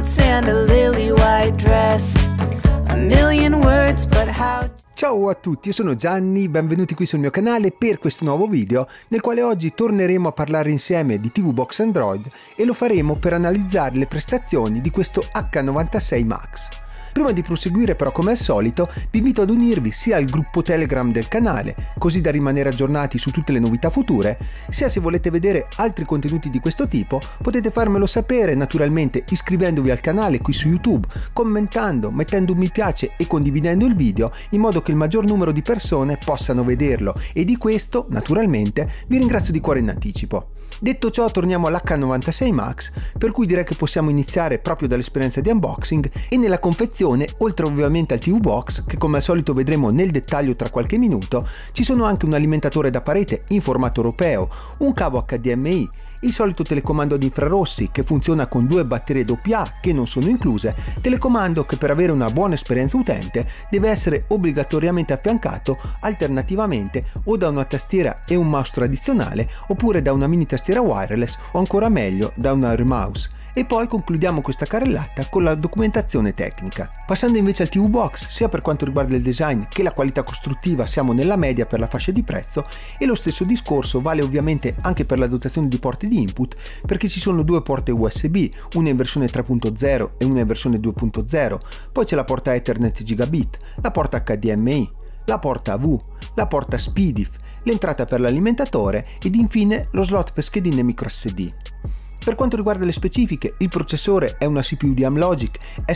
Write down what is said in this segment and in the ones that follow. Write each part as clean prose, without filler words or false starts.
boots and a lily white dress. A million words, but how... Ciao a tutti, io sono Gianni, benvenuti qui sul mio canale per questo nuovo video nel quale oggi torneremo a parlare insieme di TV Box Android e lo faremo per analizzare le prestazioni di questo H96 Max. Prima di proseguire però, come al solito, vi invito ad unirvi sia al gruppo Telegram del canale, così da rimanere aggiornati su tutte le novità future, sia se volete vedere altri contenuti di questo tipo potete farmelo sapere naturalmente iscrivendovi al canale qui su YouTube, commentando, mettendo un mi piace e condividendo il video in modo che il maggior numero di persone possano vederlo, e di questo naturalmente vi ringrazio di cuore in anticipo. Detto ciò, torniamo all'H96 Max, per cui direi che possiamo iniziare proprio dall'esperienza di unboxing e nella confezione, oltre ovviamente al TV Box, che come al solito vedremo nel dettaglio tra qualche minuto, ci sono anche un alimentatore da parete in formato europeo, un cavo HDMI, il solito telecomando ad infrarossi che funziona con 2 batterie AA che non sono incluse, telecomando che per avere una buona esperienza utente deve essere obbligatoriamente affiancato alternativamente o da una tastiera e un mouse tradizionale oppure da una mini tastiera wireless o ancora meglio da un Air Mouse. E poi concludiamo questa carrellata con la documentazione tecnica. Passando invece al TV Box, sia per quanto riguarda il design che la qualità costruttiva siamo nella media per la fascia di prezzo, e lo stesso discorso vale ovviamente anche per la dotazione di porte di input, perché ci sono 2 porte USB, una in versione 3.0 e una in versione 2.0, poi c'è la porta Ethernet Gigabit, la porta HDMI, la porta AV, la porta SPDIF, l'entrata per l'alimentatore ed infine lo slot per schedine microSD. Per quanto riguarda le specifiche, il processore è una CPU di Amlogic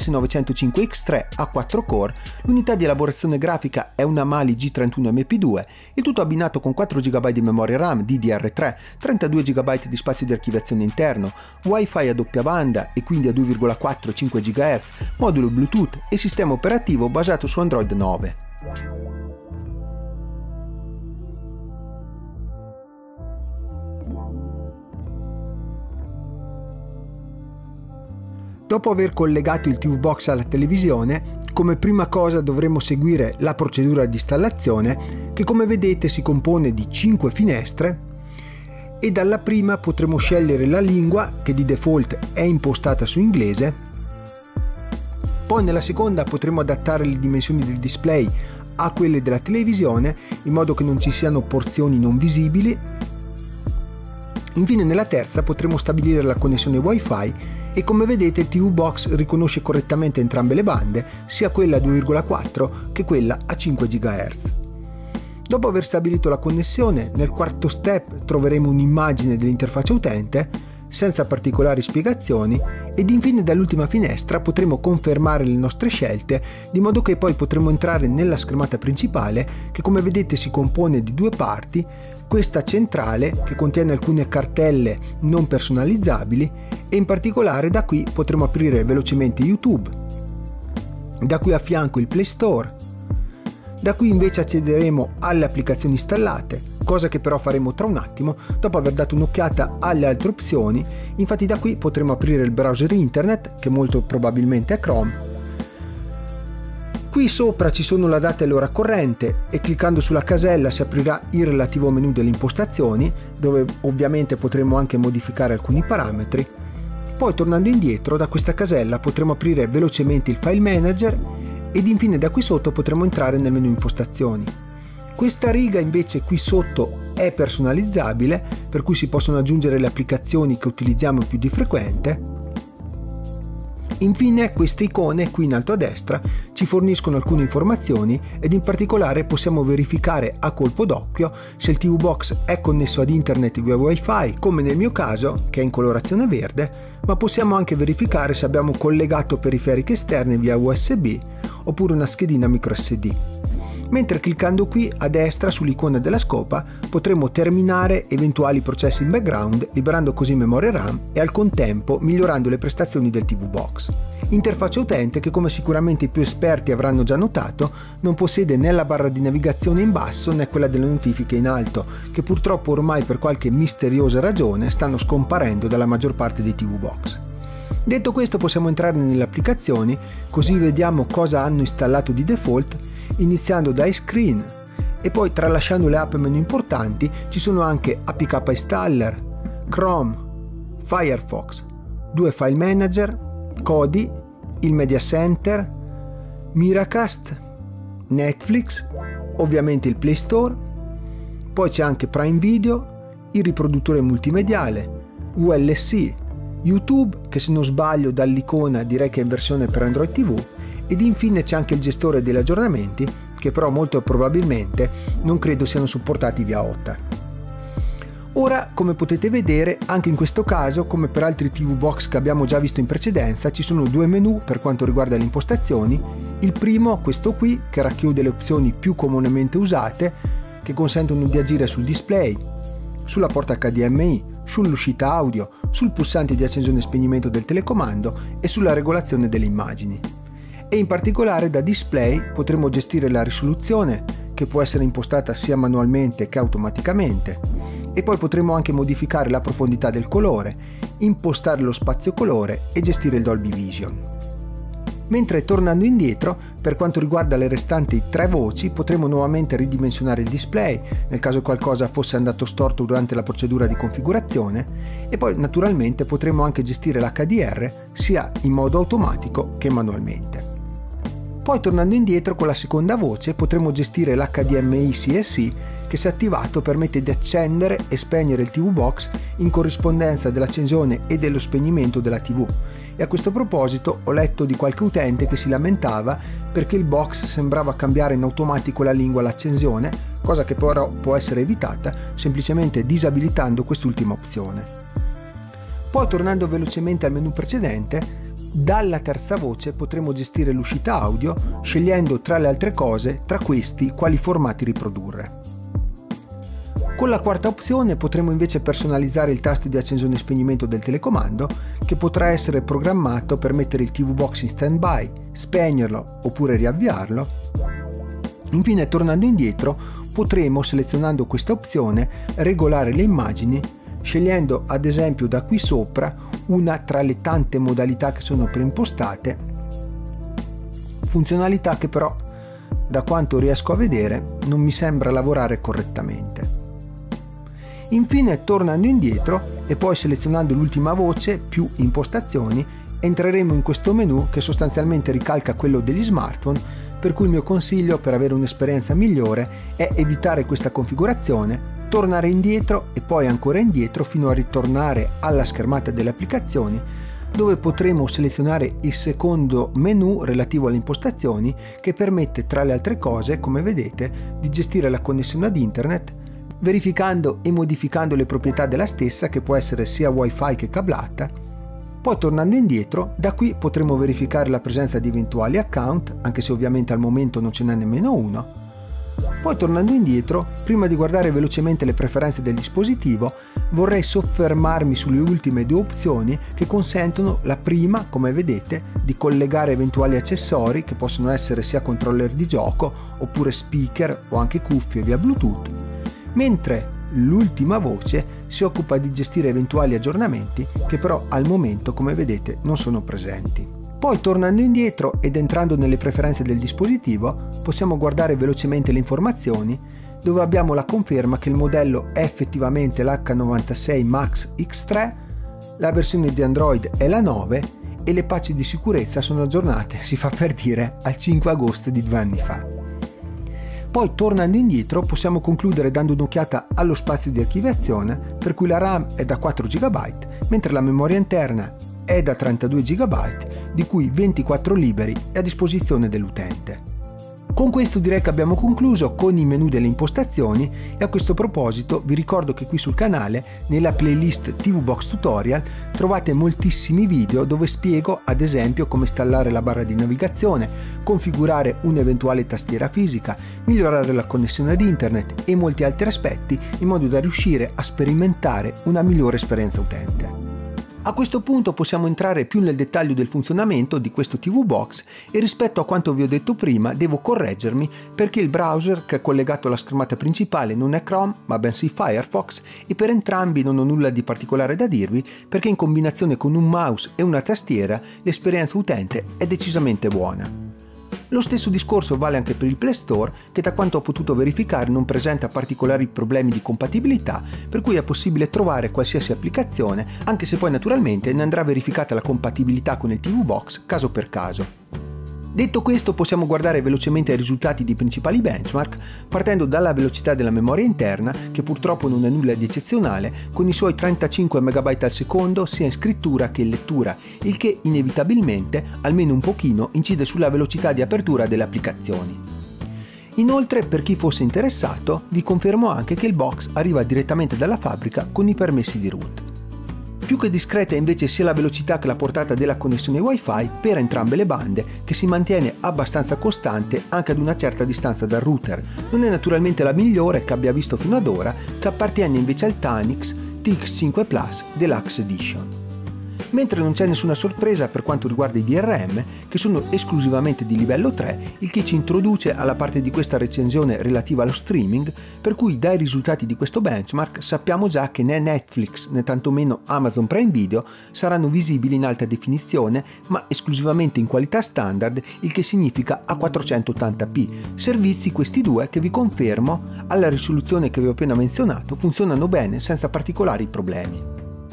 S905X3 a 4 core, l'unità di elaborazione grafica è una Mali G31MP2, il tutto abbinato con 4 GB di memoria RAM DDR3, 32 GB di spazio di archiviazione interno, Wi-Fi a doppia banda e quindi a 2,4 e 5 GHz, modulo Bluetooth e sistema operativo basato su Android 9. Dopo aver collegato il TV Box alla televisione, come prima cosa dovremo seguire la procedura di installazione che, come vedete, si compone di 5 finestre e dalla prima potremo scegliere la lingua, che di default è impostata su inglese. Poi nella seconda potremo adattare le dimensioni del display a quelle della televisione in modo che non ci siano porzioni non visibili. Infine nella terza potremo stabilire la connessione Wi-Fi e, come vedete, il TV Box riconosce correttamente entrambe le bande, sia quella a 2,4 che quella a 5 GHz. Dopo aver stabilito la connessione, nel quarto step troveremo un'immagine dell'interfaccia utente senza particolari spiegazioni ed infine dall'ultima finestra potremo confermare le nostre scelte, di modo che poi potremo entrare nella schermata principale che, come vedete, si compone di 2 parti, questa centrale che contiene alcune cartelle non personalizzabili e in particolare da qui potremo aprire velocemente YouTube, da qui a fianco il Play Store, da qui invece accederemo alle applicazioni installate, cosa che però faremo tra un attimo dopo aver dato un'occhiata alle altre opzioni. Infatti da qui potremo aprire il browser internet, che molto probabilmente è Chrome. Qui sopra ci sono la data e l'ora corrente e cliccando sulla casella si aprirà il relativo menu delle impostazioni, dove ovviamente potremo anche modificare alcuni parametri. Poi, tornando indietro, da questa casella potremo aprire velocemente il File Manager ed infine da qui sotto potremo entrare nel menu impostazioni. Questa riga invece qui sotto è personalizzabile, per cui si possono aggiungere le applicazioni che utilizziamo più di frequente. Infine queste icone qui in alto a destra ci forniscono alcune informazioni ed in particolare possiamo verificare a colpo d'occhio se il TV Box è connesso ad internet via Wi-Fi, come nel mio caso che è in colorazione verde, ma possiamo anche verificare se abbiamo collegato periferiche esterne via USB oppure una schedina microSD. Mentre cliccando qui a destra sull'icona della scopa potremo terminare eventuali processi in background, liberando così memoria RAM e al contempo migliorando le prestazioni del TV Box. Interfaccia utente che, come sicuramente i più esperti avranno già notato, non possiede né la barra di navigazione in basso né quella delle notifiche in alto, che purtroppo ormai per qualche misteriosa ragione stanno scomparendo dalla maggior parte dei TV Box. Detto questo, possiamo entrare nelle applicazioni, così vediamo cosa hanno installato di default, iniziando da iScreen e poi, tralasciando le app meno importanti, ci sono anche APK Installer, Chrome, Firefox, 2 File Manager, Kodi, il Media Center, Miracast, Netflix, ovviamente il Play Store, poi c'è anche Prime Video, il riproduttore multimediale, VLC, YouTube, che se non sbaglio dall'icona direi che è in versione per Android TV, ed infine c'è anche il gestore degli aggiornamenti, che però molto probabilmente non credo siano supportati via OTA. Ora, come potete vedere, anche in questo caso, come per altri TV Box che abbiamo già visto in precedenza, ci sono due menu per quanto riguarda le impostazioni. Il primo, questo qui, che racchiude le opzioni più comunemente usate, che consentono di agire sul display, sulla porta HDMI, sull'uscita audio, sul pulsante di accensione e spegnimento del telecomando e sulla regolazione delle immagini. E in particolare da display potremo gestire la risoluzione, che può essere impostata sia manualmente che automaticamente, e poi potremo anche modificare la profondità del colore, impostare lo spazio colore e gestire il Dolby Vision. Mentre tornando indietro, per quanto riguarda le restanti 3 voci, potremo nuovamente ridimensionare il display nel caso qualcosa fosse andato storto durante la procedura di configurazione, e poi naturalmente potremo anche gestire l'HDR sia in modo automatico che manualmente. Poi tornando indietro con la seconda voce potremo gestire l'HDMI CSI che, se attivato, permette di accendere e spegnere il TV Box in corrispondenza dell'accensione e dello spegnimento della TV. E a questo proposito ho letto di qualche utente che si lamentava perché il box sembrava cambiare in automatico la lingua all'accensione, cosa che però può essere evitata semplicemente disabilitando quest'ultima opzione. Poi tornando velocemente al menu precedente, dalla terza voce potremo gestire l'uscita audio scegliendo tra le altre cose tra questi quali formati riprodurre. Con la quarta opzione potremo invece personalizzare il tasto di accensione e spegnimento del telecomando, che potrà essere programmato per mettere il TV Box in stand-by, spegnerlo oppure riavviarlo. Infine, tornando indietro, potremo, selezionando questa opzione, regolare le immagini scegliendo ad esempio da qui sopra una tra le tante modalità che sono preimpostate, funzionalità che però, da quanto riesco a vedere, non mi sembra lavorare correttamente. Infine, tornando indietro e poi selezionando l'ultima voce più impostazioni, entreremo in questo menu che sostanzialmente ricalca quello degli smartphone, per cui il mio consiglio per avere un'esperienza migliore è evitare questa configurazione, tornare indietro e poi ancora indietro fino a ritornare alla schermata delle applicazioni, dove potremo selezionare il secondo menu relativo alle impostazioni, che permette, tra le altre cose, come vedete, di gestire la connessione ad internet, verificando e modificando le proprietà della stessa, che può essere sia wifi che cablata. Poi, tornando indietro, da qui potremo verificare la presenza di eventuali account, anche se ovviamente al momento non ce n'è nemmeno uno. Poi, tornando indietro, prima di guardare velocemente le preferenze del dispositivo, vorrei soffermarmi sulle ultime due opzioni che consentono: la prima, come vedete, di collegare eventuali accessori che possono essere sia controller di gioco oppure speaker o anche cuffie via Bluetooth, mentre l'ultima voce si occupa di gestire eventuali aggiornamenti che però al momento, come vedete, non sono presenti. Poi, tornando indietro ed entrando nelle preferenze del dispositivo, possiamo guardare velocemente le informazioni, dove abbiamo la conferma che il modello è effettivamente l'H96 Max X3, la versione di Android è la 9 e le patch di sicurezza sono aggiornate, si fa per dire, al 5 agosto di 2 anni fa. Poi, tornando indietro, possiamo concludere dando un'occhiata allo spazio di archiviazione, per cui la RAM è da 4 GB, mentre la memoria interna è da 32 GB, di cui 24 liberi e a disposizione dell'utente. Con questo direi che abbiamo concluso con i menu delle impostazioni, e a questo proposito vi ricordo che qui sul canale, nella playlist TV Box Tutorial, trovate moltissimi video dove spiego ad esempio come installare la barra di navigazione, configurare un'eventuale tastiera fisica, migliorare la connessione ad internet e molti altri aspetti, in modo da riuscire a sperimentare una migliore esperienza utente. A questo punto possiamo entrare più nel dettaglio del funzionamento di questo TV Box, e rispetto a quanto vi ho detto prima devo correggermi, perché il browser che è collegato alla schermata principale non è Chrome ma bensì Firefox, e per entrambi non ho nulla di particolare da dirvi, perché in combinazione con un mouse e una tastiera l'esperienza utente è decisamente buona. Lo stesso discorso vale anche per il Play Store, che da quanto ho potuto verificare non presenta particolari problemi di compatibilità, per cui è possibile trovare qualsiasi applicazione, anche se poi naturalmente ne andrà verificata la compatibilità con il TV Box caso per caso. Detto questo, possiamo guardare velocemente i risultati dei principali benchmark, partendo dalla velocità della memoria interna, che purtroppo non è nulla di eccezionale, con i suoi 35 MB al secondo sia in scrittura che in lettura, il che inevitabilmente, almeno un pochino, incide sulla velocità di apertura delle applicazioni. Inoltre, per chi fosse interessato, vi confermo anche che il box arriva direttamente dalla fabbrica con i permessi di root. Più che discreta invece sia la velocità che la portata della connessione Wi-Fi per entrambe le bande, che si mantiene abbastanza costante anche ad una certa distanza dal router. Non è naturalmente la migliore che abbia visto fino ad ora, che appartiene invece al Tanix TX5 Plus Deluxe Edition. Mentre non c'è nessuna sorpresa per quanto riguarda i DRM, che sono esclusivamente di livello 3, il che ci introduce alla parte di questa recensione relativa allo streaming, per cui dai risultati di questo benchmark sappiamo già che né Netflix né tantomeno Amazon Prime Video saranno visibili in alta definizione, ma esclusivamente in qualità standard, il che significa a 480p. Servizi questi due che vi confermo, alla risoluzione che vi ho appena menzionato, funzionano bene senza particolari problemi.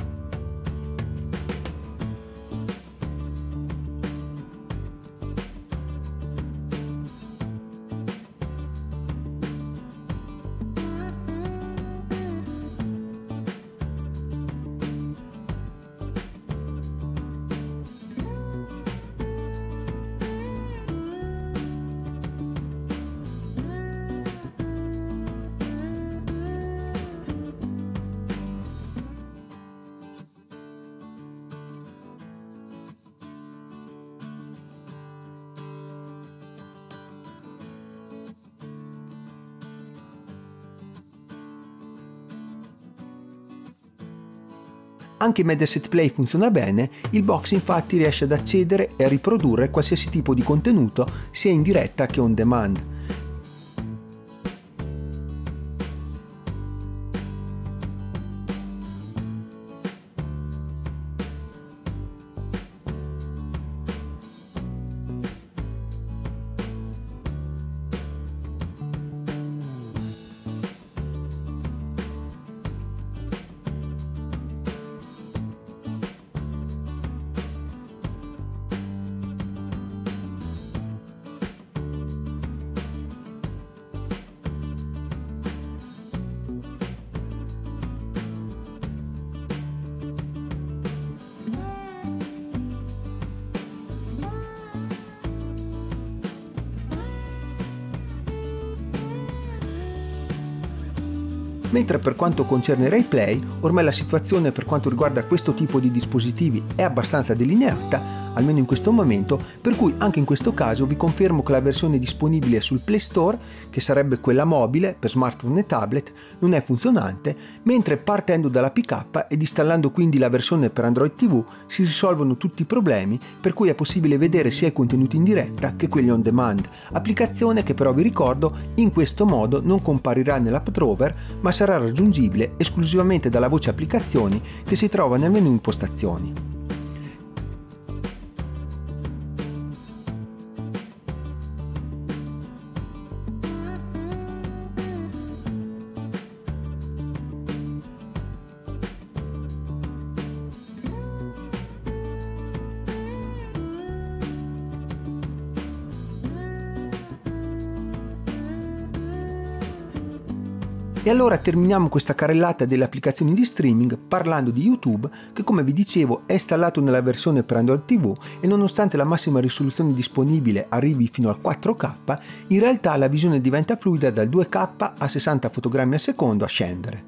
Anche Mediaset Play funziona bene, il box infatti riesce ad accedere e a riprodurre qualsiasi tipo di contenuto sia in diretta che on demand. Mentre per quanto concerne RaiPlay, ormai la situazione per quanto riguarda questo tipo di dispositivi è abbastanza delineata, almeno in questo momento, per cui anche in questo caso vi confermo che la versione disponibile sul Play Store, che sarebbe quella mobile per smartphone e tablet, non è funzionante, mentre partendo dall'APK ed installando quindi la versione per Android TV si risolvono tutti i problemi, per cui è possibile vedere sia i contenuti in diretta che quelli on demand, applicazione che però vi ricordo in questo modo non comparirà nell'app drawer, ma sarà raggiungibile esclusivamente dalla voce applicazioni che si trova nel menu impostazioni. E allora terminiamo questa carrellata delle applicazioni di streaming parlando di YouTube, che come vi dicevo è installato nella versione per Android TV e nonostante la massima risoluzione disponibile arrivi fino al 4K, in realtà la visione diventa fluida dal 2K a 60 fotogrammi al secondo a scendere.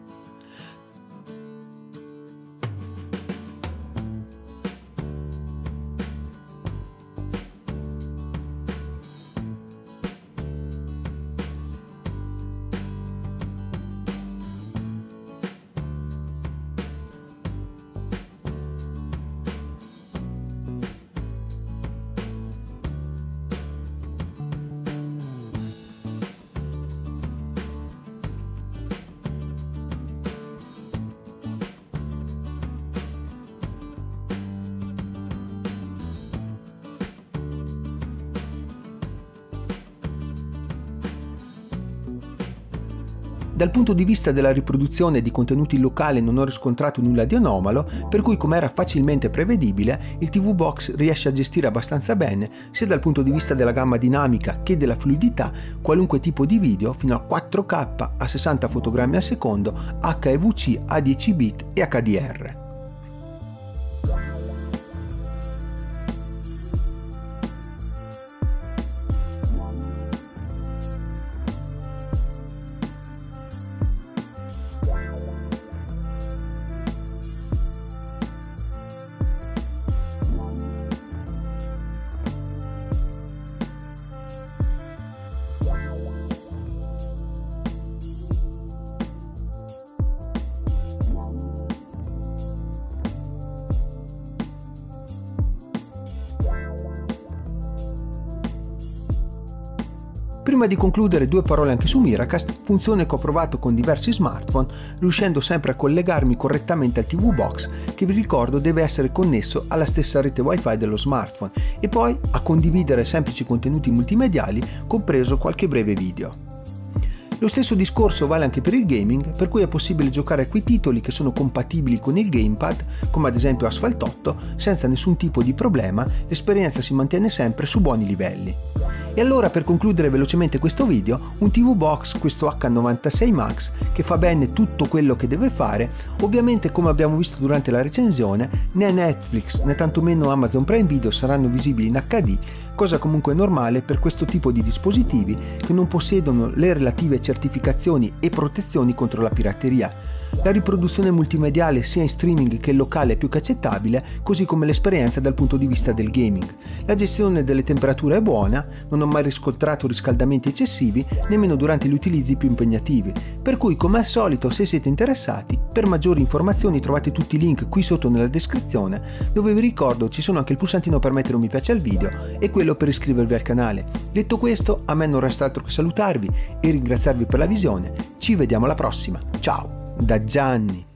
Dal punto di vista della riproduzione di contenuti locali non ho riscontrato nulla di anomalo, per cui, come era facilmente prevedibile, il TV Box riesce a gestire abbastanza bene, sia dal punto di vista della gamma dinamica che della fluidità, qualunque tipo di video fino a 4K a 60 fotogrammi al secondo, HEVC a 10 bit e HDR. Prima di concludere, due parole anche su Miracast, funzione che ho provato con diversi smartphone, riuscendo sempre a collegarmi correttamente al TV Box, che vi ricordo deve essere connesso alla stessa rete Wi-Fi dello smartphone, e poi a condividere semplici contenuti multimediali, compreso qualche breve video. Lo stesso discorso vale anche per il gaming, per cui è possibile giocare a quei titoli che sono compatibili con il gamepad, come ad esempio Asphalt 8, senza nessun tipo di problema, l'esperienza si mantiene sempre su buoni livelli. E allora, per concludere velocemente questo video, un TV Box, questo H96 Max, che fa bene tutto quello che deve fare. Ovviamente, come abbiamo visto durante la recensione, né Netflix né tantomeno Amazon Prime Video saranno visibili in HD, cosa comunque normale per questo tipo di dispositivi che non possiedono le relative certificazioni e protezioni contro la pirateria. La riproduzione multimediale sia in streaming che in locale è più che accettabile, così come l'esperienza dal punto di vista del gaming. La gestione delle temperature è buona, non ho mai riscontrato riscaldamenti eccessivi, nemmeno durante gli utilizzi più impegnativi, per cui, come al solito, se siete interessati, per maggiori informazioni trovate tutti i link qui sotto nella descrizione, dove vi ricordo ci sono anche il pulsantino per mettere un mi piace al video e quello per iscrivervi al canale. Detto questo, a me non resta altro che salutarvi e ringraziarvi per la visione. Ci vediamo alla prossima, ciao! Da Gianni.